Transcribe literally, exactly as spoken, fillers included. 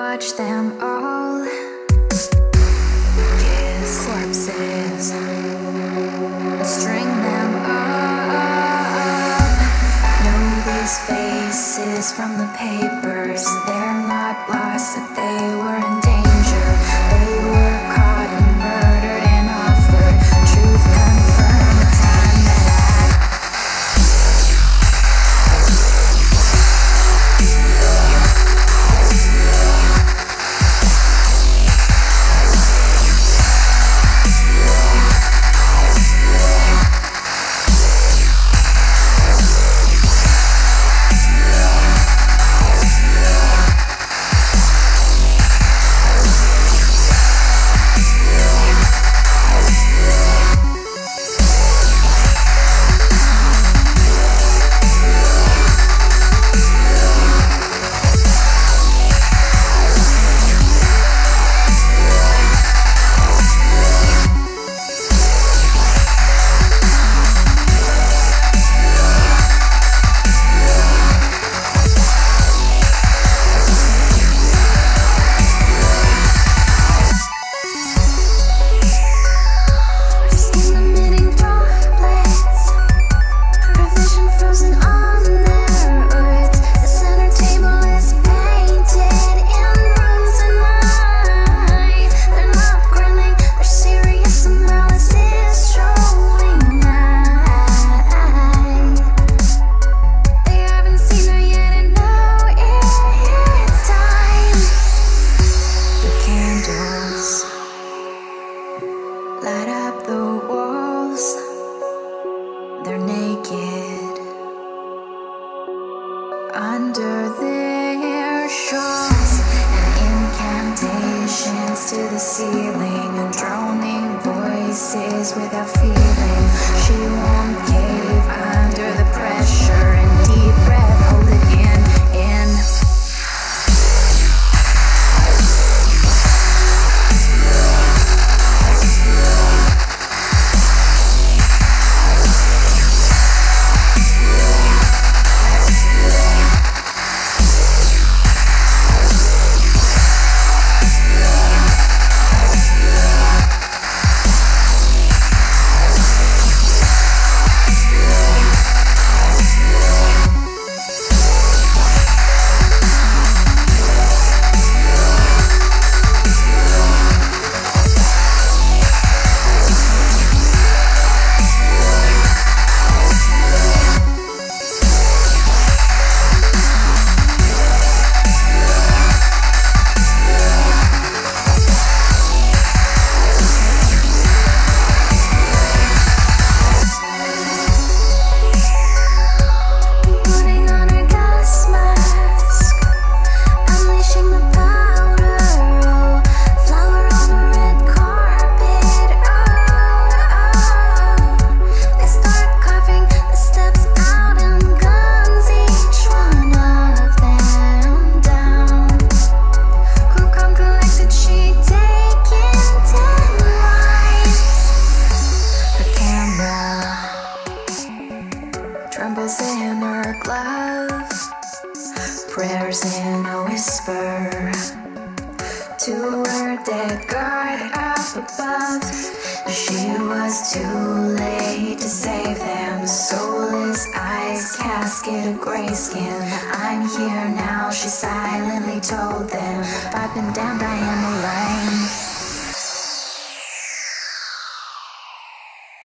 watch them all kiss corpses, string them up. Know these faces from the papers. They're not lost, that they were in danger. They were caught and murdered and offered truth confirmed the time that light up the walls. They're naked under their shawls, and incantations to the ceiling, and droning voices without feeling. She won't cave under the pressure, and deep breath, hold it in, in. Trembles in her glove, prayers in a whisper to her dead guard up above. She was too late to save them. Soulless eyes, casket of gray skin. I'm here now, she silently told them. I've been damned, I am alive.